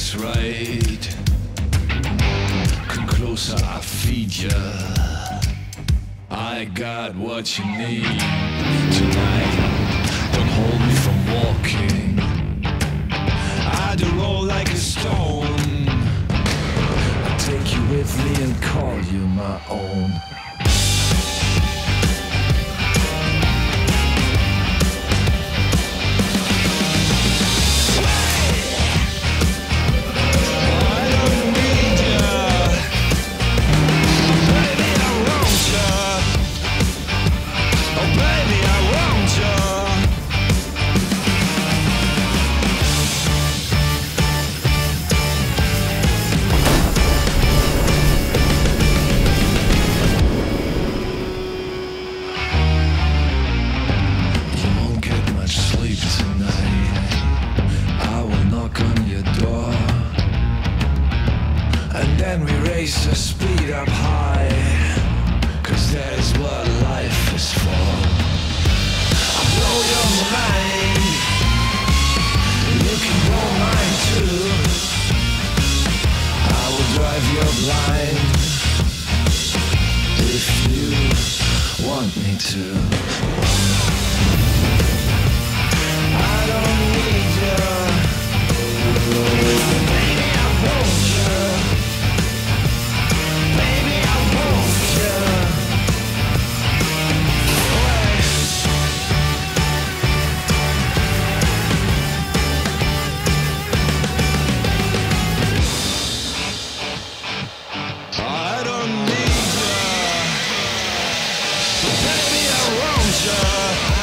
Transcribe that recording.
is right. Come closer, I feed ya. I got what you need tonight. Don't hold me from walking. I do roll like a stone. I take you with me and call you my own. Then we race the speed up high, 'cause that is what life is for. I'll blow your mind, you can blow mine too. I will drive you blind, if you want me to. I don't need you, baby, I want you. I don't need you, baby, I want you.